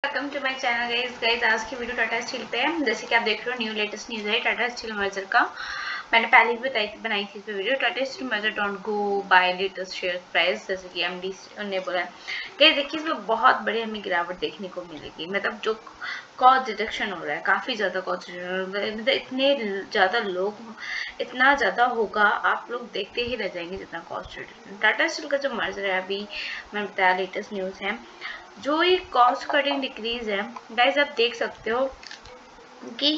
Welcome to my channel guys. आज की video Tata steel पे है। जैसे कि आप देख रहे हो न्यू लेटेस्ट न्यूज़ है टाटा स्टील मर्जर का। मैंने पहले भी बनाई थी इस video. Tata steel merger don't go by latest share price, जैसे कि एमडी ने बोला है। गाइस देखिए इसमें बहुत बड़ी हमें गिरावट देखने को मिलेगी। मतलब जो कॉस्ट डिडक्शन हो रहा है, काफ़ी ज़्यादा कॉस्ट डिडक्शन, मतलब इतने ज़्यादा लोग, इतना ज़्यादा होगा, आप लोग देखते ही रह जाएंगे जितना कॉस्ट डिडक्शन। टाटा स्टील का जो मर्जर है, अभी मैंने बताया लेटेस्ट न्यूज़ है, जो ये कॉस्ट कटिंग डिक्रीज है गाइस, आप देख सकते हो कि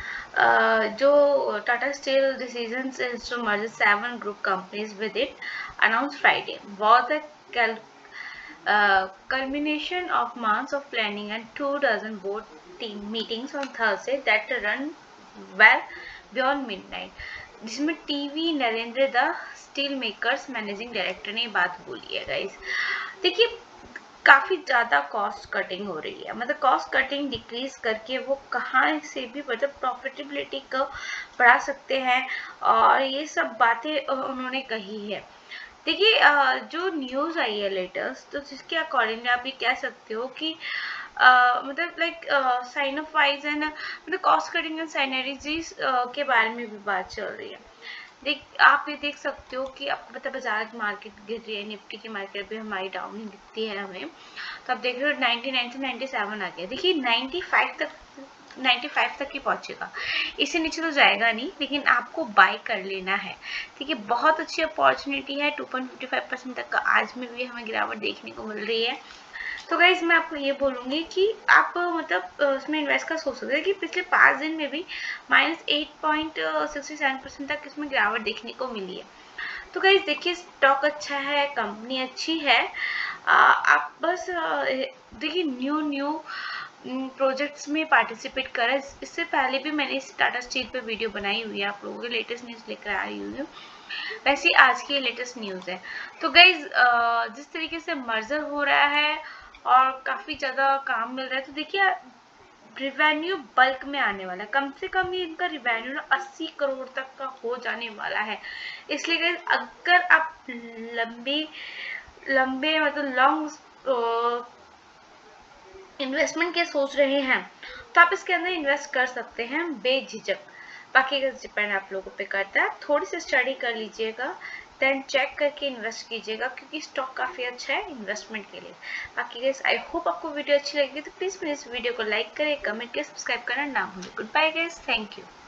जो Tata steel decisions is to merge 7 group companies with it announced Friday was a culmination of months of planning and 24 board team meetings on Thursday that run well beyond midnight, जिसमें TV Narendra the steel makers managing director ने बात बोली है। Guys देखिए काफ़ी ज़्यादा cost cutting हो रही है। मतलब कॉस्ट कटिंग डिक्रीज करके वो कहाँ से भी मतलब प्रॉफिटेबिलिटी को बढ़ा सकते हैं, और ये सब बातें उन्होंने कही है। देखिए जो न्यूज़ आई है लेटेस्ट, तो जिसके अकॉर्डिंग आप ये कह सकते हो कि मतलब like sign off wise and मतलब कॉस्ट कटिंग एंड साइनरीजीज के बारे में भी बात चल रही है। आप ये देख सकते हो कि आपको पता बाजार की मार्केट गिर रही है, निफ्टी की मार्केट भी हमारी डाउन ही दिखती है हमें। तो आप देख रहे हो 99 से 97 आ गया। देखिए 95 तक ही पहुंचेगा, इससे नीचे तो जाएगा नहीं, लेकिन आपको बाय कर लेना है। ठीक है, बहुत अच्छी अपॉर्चुनिटी है। 2.55% तक का आज में भी हमें गिरावट देखने को मिल रही है। तो गाइज मैं आपको ये बोलूँगी कि आप मतलब उसमें इन्वेस्ट का सोच सकते हैं कि पिछले 5 दिन में भी -8.67% तक इसमें गिरावट देखने को मिली है। तो गाइज देखिए स्टॉक अच्छा है, कंपनी अच्छी है। आप बस देखिए न्यू प्रोजेक्ट्स में पार्टिसिपेट करें। इससे पहले भी मैंने इस टाटा स्टील पे वीडियो बनाई हुई है, आप लोगों के लेटेस्ट न्यूज़ लेकर आई हुई हूँ। वैसे आज की लेटेस्ट न्यूज़ है। तो गाइज जिस तरीके से मर्जर हो रहा है और काफ़ी ज़्यादा काम मिल रहा है, तो देखिए रिवेन्यू बल्क में आने वाला है। कम से कम ये इनका रिवेन्यू 80 करोड़ तक का हो जाने वाला है। इसलिए गाइज अगर आप लंबे मतलब लॉन्ग इन्वेस्टमेंट के सोच रहे हैं, तो आप इसके अंदर इन्वेस्ट कर सकते हैं बेझिझक। बाकी का डिपेंड आप लोगों पे करता है। थोड़ी सी स्टडी कर लीजिएगा, देन चेक करके इन्वेस्ट कीजिएगा, क्योंकि स्टॉक काफ़ी अच्छा है इन्वेस्टमेंट के लिए। बाकी गाइस आई होप आपको वीडियो अच्छी लगी, तो प्लीज़ मेरे इस वीडियो को लाइक करें, कमेंट करें, सब्सक्राइब करना ना भूलें। Goodbye guys, thank you.